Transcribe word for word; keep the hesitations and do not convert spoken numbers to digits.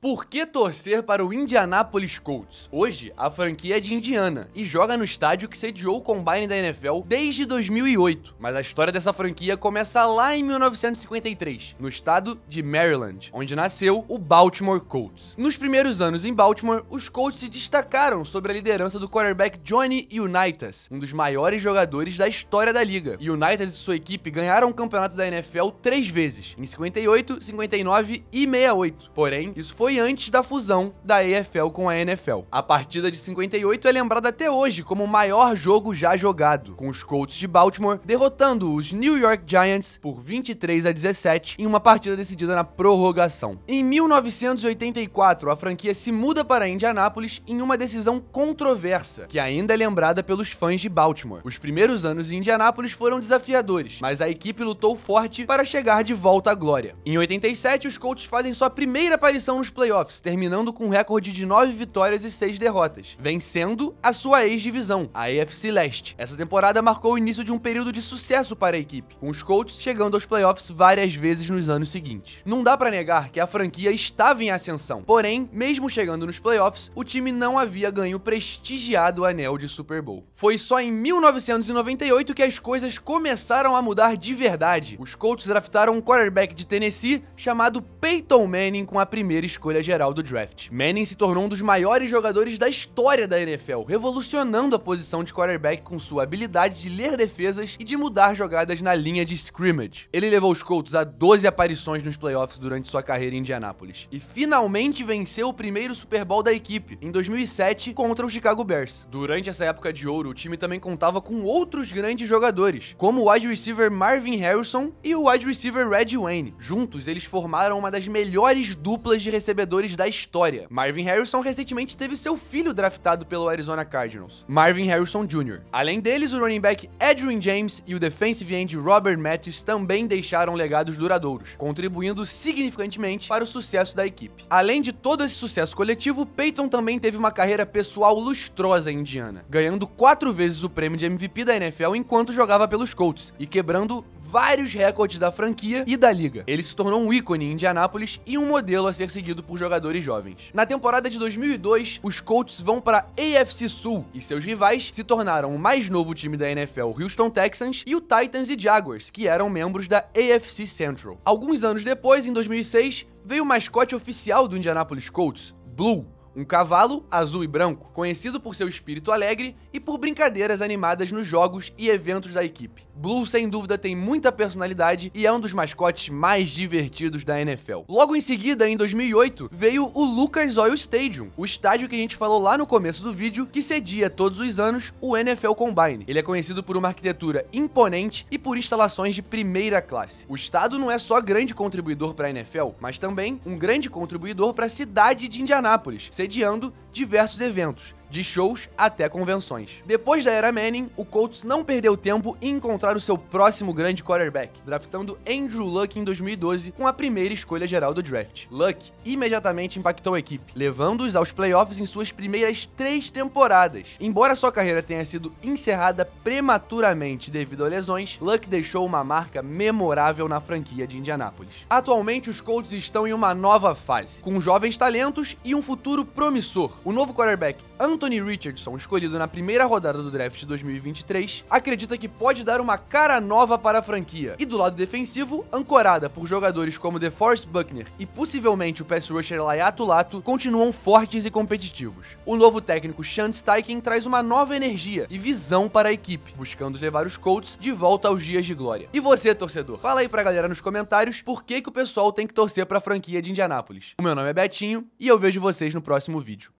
Por que torcer para o Indianapolis Colts? Hoje, a franquia é de Indiana e joga no estádio que sediou o Combine da N F L desde dois mil e oito. Mas a história dessa franquia começa lá em mil novecentos e cinquenta e três, no estado de Maryland, onde nasceu o Baltimore Colts. Nos primeiros anos em Baltimore, os Colts se destacaram sob a liderança do quarterback Johnny Unitas, um dos maiores jogadores da história da liga. Unitas e sua equipe ganharam o campeonato da N F L três vezes, em cinquenta e oito, cinquenta e nove e sessenta e oito. Porém, isso foi antes da fusão da A F L com a N F L. A partida de cinquenta e oito é lembrada até hoje como o maior jogo já jogado, com os Colts de Baltimore derrotando os New York Giants por vinte e três a dezessete em uma partida decidida na prorrogação. Em mil novecentos e oitenta e quatro, a franquia se muda para Indianápolis em uma decisão controversa, que ainda é lembrada pelos fãs de Baltimore. Os primeiros anos em Indianápolis foram desafiadores, mas a equipe lutou forte para chegar de volta à glória. Em oitenta e sete, os Colts fazem sua primeira aparição nos playoffs, terminando com um recorde de nove vitórias e seis derrotas, vencendo a sua ex-divisão, a A F C Leste. Essa temporada marcou o início de um período de sucesso para a equipe, com os Colts chegando aos playoffs várias vezes nos anos seguintes. Não dá pra negar que a franquia estava em ascensão, porém, mesmo chegando nos playoffs, o time não havia ganho o prestigiado anel de Super Bowl. Foi só em mil novecentos e noventa e oito que as coisas começaram a mudar de verdade. Os Colts draftaram um quarterback de Tennessee chamado Peyton Manning com a primeira escolha geral do draft. Manning se tornou um dos maiores jogadores da história da N F L, revolucionando a posição de quarterback com sua habilidade de ler defesas e de mudar jogadas na linha de scrimmage. Ele levou os Colts a doze aparições nos playoffs durante sua carreira em Indianápolis e finalmente venceu o primeiro Super Bowl da equipe, em dois mil e sete, contra o Chicago Bears. Durante essa época de ouro, o time também contava com outros grandes jogadores, como o wide receiver Marvin Harrison e o wide receiver Reggie Wayne. Juntos, eles formaram uma das melhores duplas de recebedores da história. Marvin Harrison recentemente teve seu filho draftado pelo Arizona Cardinals, Marvin Harrison Júnior Além deles, o running back Edgerrin James e o defensive end Robert Mathis também deixaram legados duradouros, contribuindo significantemente para o sucesso da equipe. Além de todo esse sucesso coletivo, Peyton também teve uma carreira pessoal lustrosa em Indiana, ganhando quatro vezes o prêmio de M V P da N F L enquanto jogava pelos Colts e quebrando vários recordes da franquia e da liga. Ele se tornou um ícone em Indianápolis e um modelo a ser seguido por jogadores jovens. Na temporada de dois mil e dois, os Colts vão para a A F C Sul e seus rivais se tornaram o mais novo time da N F L, Houston Texans, e o Titans e Jaguars, que eram membros da A F C Central. Alguns anos depois, em dois mil e seis, veio o mascote oficial do Indianapolis Colts, Blue, um cavalo azul e branco, conhecido por seu espírito alegre e por brincadeiras animadas nos jogos e eventos da equipe. Blue, sem dúvida, tem muita personalidade e é um dos mascotes mais divertidos da N F L. Logo em seguida, em dois mil e oito, veio o Lucas Oil Stadium, o estádio que a gente falou lá no começo do vídeo, que cedia todos os anos o N F L Combine. Ele é conhecido por uma arquitetura imponente e por instalações de primeira classe. O estado não é só grande contribuidor para a N F L, mas também um grande contribuidor para a cidade de Indianápolis, sediando diversos eventos, de shows até convenções. Depois da era Manning, o Colts não perdeu tempo em encontrar o seu próximo grande quarterback, draftando Andrew Luck em dois mil e doze com a primeira escolha geral do draft. Luck imediatamente impactou a equipe, levando-os aos playoffs em suas primeiras três temporadas. Embora sua carreira tenha sido encerrada prematuramente devido a lesões, Luck deixou uma marca memorável na franquia de Indianápolis. Atualmente, os Colts estão em uma nova fase, com jovens talentos e um futuro promissor. O novo quarterback Anthony Richardson, escolhido na primeira rodada do draft de dois mil e vinte e três, acredita que pode dar uma cara nova para a franquia. E do lado defensivo, ancorada por jogadores como DeForest Buckner e possivelmente o pass rusher Laiato Lato, continuam fortes e competitivos. O novo técnico Sean Steichen traz uma nova energia e visão para a equipe, buscando levar os Colts de volta aos dias de glória. E você, torcedor? Fala aí pra galera nos comentários por que que o pessoal tem que torcer para a franquia de Indianápolis. O meu nome é Betinho e eu vejo vocês no próximo vídeo.